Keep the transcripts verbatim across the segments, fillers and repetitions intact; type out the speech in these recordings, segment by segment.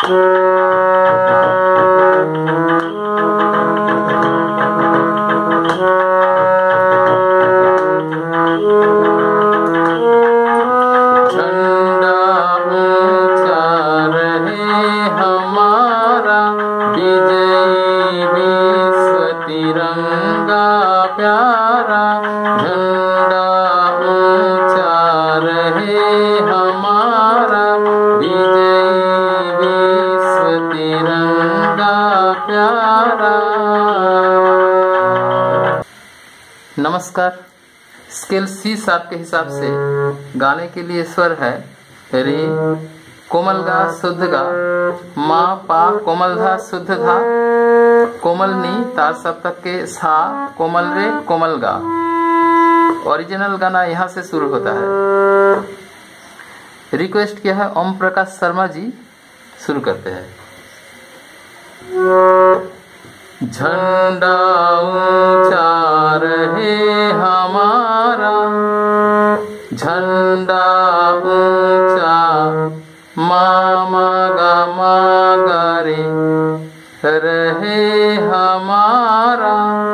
नमस्कार। Scale C sharp के हिसाब से गाने के लिए स्वर है रे, कोमल गा शुद्ध गा, मा पा कोमल धा शुद्ध धा, कोमल नी तार सप्तक के सा, कोमल रे कोमल गा। ओरिजिनल गाना यहाँ से शुरू होता है। रिक्वेस्ट किया है ओम प्रकाश शर्मा जी, शुरू करते हैं। झंडा ऊंचा रहे हमारा, झंडा ऊंचा, मामा गा मागा रे रहे हमारा,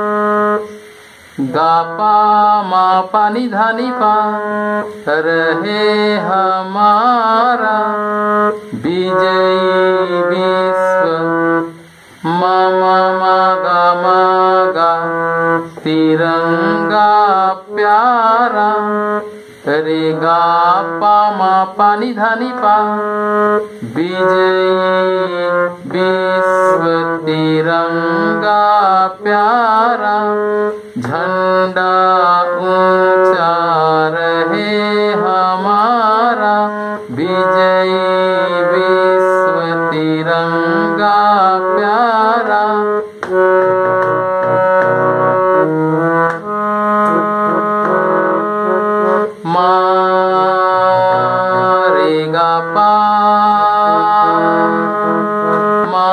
गा पा मा पा नि धा नि पा रहे हमारा, विजयी विश्व मा मा मा गा मा गा, तिरंगा प्यारा, रे गा पा मा पा नि धा नि पा, विजयी विश्व तिरंगा प्यारा, झंडा ऊंचा रहे हमारा, विजयी विश्व तिरंगा प्यारा। मा रे गा पा, मा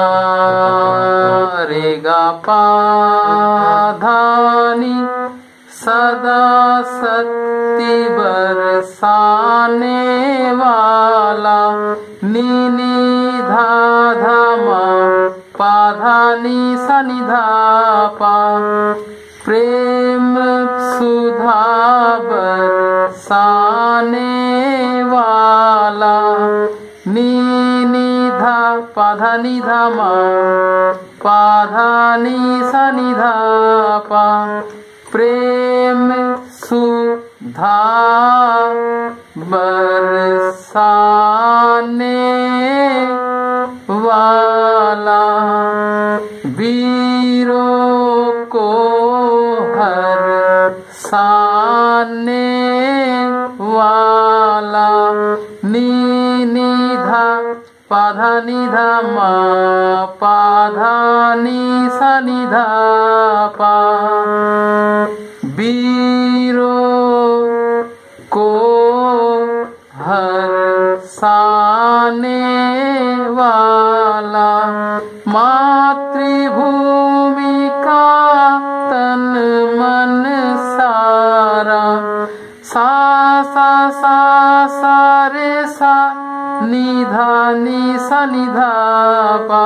रे गा पा धा नि, सदा शक्ति बरसाने वाला, नी नी धा धा मा पा धा नि सा नि धा पा, प्रेम सुधा बरसाने वाला, नी नी धा पा धा नि धा मा पा धा नि सा नि धा पा, प्रेम सुधा बरसाने वाला, वीरों को हर साने वाला, नी नी धा पा धा नि धा मा पा धा नि सा नि धा पा, वीरों को हर साने वाला, मातृभूमि का तन मन सारा, सा सा सा सा रे सा, नि धा नि सा नि धा पा,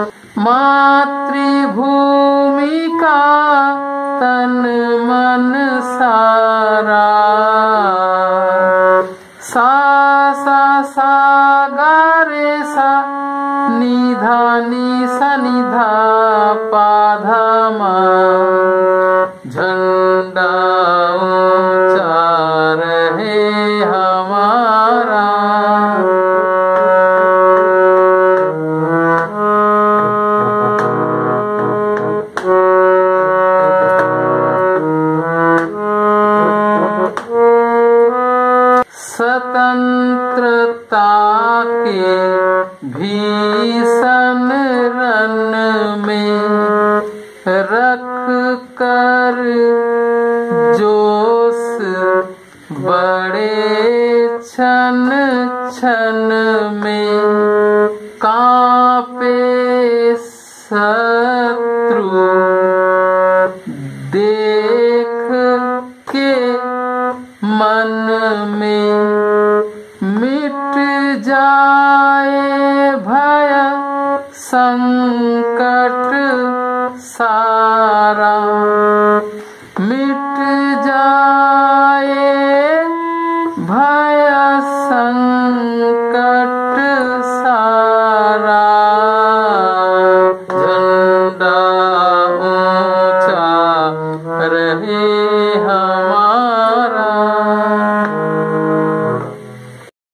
मातृभूमि का तन मन सारा, सा सा सा गा रे सा, नि धा नि सा नि धा पा धा मा, झंडा ऊंचा रहे हमारा। स्वतंत्रता के भीषण रण में रख कर जोश बड़े क्षण क्षण में, कांपे शत्रु देख के मन में, मिट जाए भय रहे